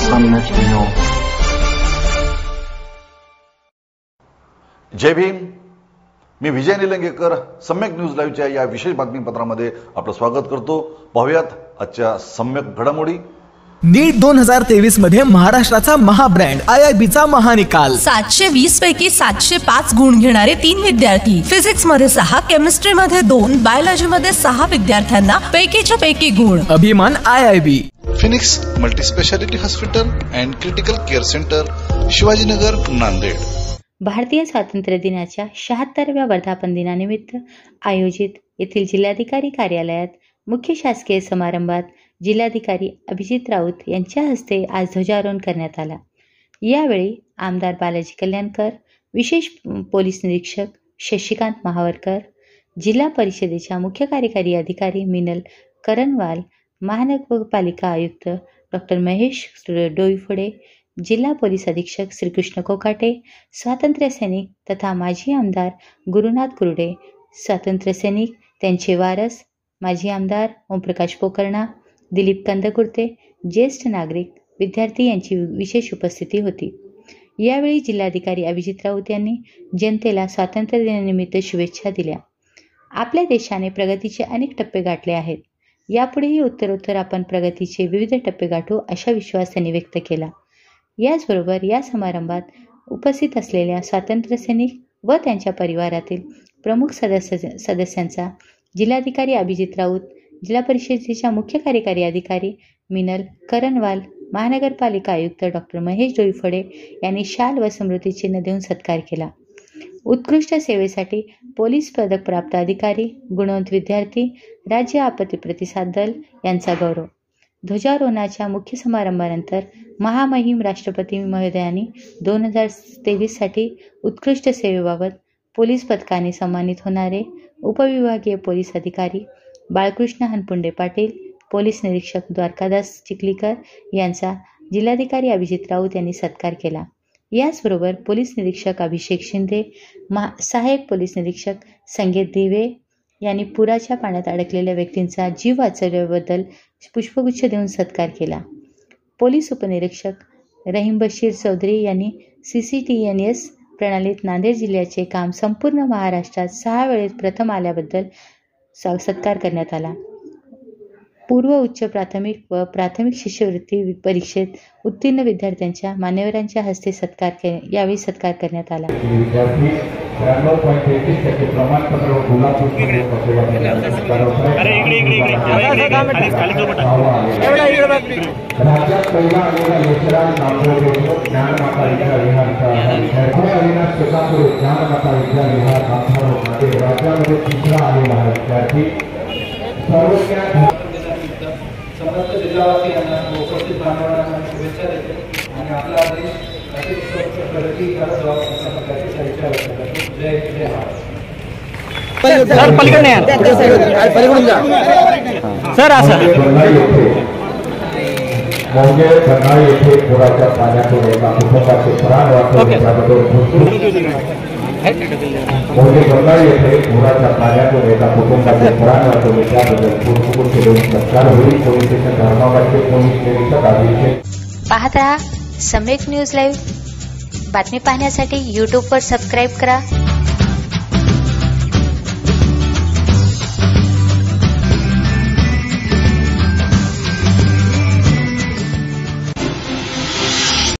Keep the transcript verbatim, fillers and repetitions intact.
सम्यक न्यूज. जय भीम. मी विजय निलंगेकर. सम्यक न्यूज लाईव्हच्या या विशेष बातमीपत्रामध्ये आपलं स्वागत करतो. पाहूयात आजच्या सम्यक घडामोडी. नीट दोन हजार तेवीस मध्ये महाराष्ट्राचा महाब्रँड आय आय बी चा महानिकाल. सातशे वीस पैकी सातशे पाच गुण घेणारे तीन विद्यार्थी. फिजिक्स मध्ये सहा, केमिस्ट्री मध्ये दोन, बायोलॉजी मध्ये सहा विद्यार्थ्यांना पैकीच्या पैकी गुण. Abhiman I I B. Phoenix multispeciality hospital and critical care centre, Shivajinagar, Nanded. भारतीय स्वातंत्र्य दिनाच्या शहात्तरव्या वर्धापन दिनानिमित्त आयोजित येथील जिल्हाधिकारी कार्यालयात मुख्य शासकीय समारंभात जिल्हाधिकारी अभिजित राऊत यांच्या हस्ते आज ध्वजारोहण करण्यात आला. यावेळी आमदार बालाजी कल्याणकर, विशेष पोलीस निरीक्षक शशिकांत महावरकर, जिल्हा परिषदेच्या मुख्य कार्यकारी अधिकारी मिनल करणवाल, महानगरपालिका आयुक्त डॉक्टर महेश डोईफोडे, जिल्हा पोलीस अधीक्षक श्रीकृष्ण कोकाटे, स्वातंत्र्य सैनिक तथा माजी आमदार गुरुनाथ कुर्डे, स्वातंत्र्य सैनिक, त्यांचे वारस माजी आमदार ओमप्रकाश पोकर्णा, दिलीप कंदकुर्ते, ज्येष्ठ नागरिक, विद्यार्थी यांची विशेष उपस्थिती होती. यावेळी जिल्हाधिकारी अभिजित राऊत यांनी जनतेला स्वातंत्र्य दिनानिमित्त शुभेच्छा दिल्या. आपल्या देशाने प्रगतीचे अनेक टप्पे गाठले आहेत. यापुढेही उत्तरोत्तर आपण प्रगतीचे विविध टप्पे गाठू असा विश्वास त्यांनी व्यक्त केला. याचबरोबर या समारंभात उपस्थित असलेल्या स्वातंत्र्य सैनिक व त्यांच्या परिवारातील प्रमुख सदस्य सदस्यांचा जिल्हाधिकारी अभिजित राऊत, जिल्हा परिषदेच्या मुख्य कार्यकारी अधिकारी मिनल करणवाल, महानगरपालिका आयुक्त डॉक्टर महेश डोईफोडे यांनी शाल व स्मृती चिन्ह देऊन सत्कार केला. उत्कृष्ट सेवेसाठी पोलीस पदक प्राप्त अधिकारी, गुणवंत विद्यार्थी, राज्य आपत्ती प्रतिसाद दल यांचा गौरव. ध्वजारोहणाच्या मुख्य समारंभानंतर महामहिम राष्ट्रपती महोदयांनी दोन हजार तेवीस साठी उत्कृष्ट सेवेबाबत पोलीस पदकाने सन्मानित होणारे उपविभागीय पोलीस अधिकारी बाळकृष्ण हनपुंडे पाटील, पोलीस निरीक्षक द्वारकादास चिखलीकर यांचा जिल्हाधिकारी अभिजित राऊत यांनी सत्कार केला. याचबरोबर पोलीस निरीक्षक अभिषेक शिंदे, महा सहाय्यक पोलीस निरीक्षक संगीत दिवे यांनी पुराच्या पाण्यात अडकलेल्या व्यक्तींचा जीव वाचवल्याबद्दल पुष्पगुच्छ देऊन सत्कार केला. पोलीस उपनिरीक्षक रहीम बशीर चौधरी यांनी C C T N S प्रणालीत नांदेड जिल्ह्याचे काम संपूर्ण महाराष्ट्रात सहा वेळेस प्रथम आल्याबद्दल सत्कार करण्यात आला. पूर्व उच्च प्राथमिक व प्राथमिक शिष्यवृत्ती परीक्षेत उत्तीर्ण विद्यार्थ्यांच्या मान्यवरांच्या हस्ते सत्कार के यावेळी सत्कार करण्यात आला. समस्त जिल्हावासियांना उपस्थित मान्यवरांना शुभेच्छा देते आणि आपला देश अतिशय प्रगती करत जावा अशा प्रकारची इच्छा व्यक्त करतो. जय जय महाराष्ट्र. सर पलीकडे सर असं म्हणजे बंगाल येथे पुराच्या पाण्यातून एका कुटुंबाचे प्राण वाचवले त्याबद्दल म्हणजे बंगाल येथे पुराच्या पाण्यातून एका कुटुंबाचे प्राण वाचवले त्याबद्दल पुरस्कृत देऊन सत्कार होईल. पोलीस स्टेशन धर्माबादचे पोलीस निरीक्षक अभिषेक. पाहत रहा सम्यक न्यूज लाईव्ह. बातमी पाहण्यासाठी यूट्यूबवर सबस्क्राईब करा.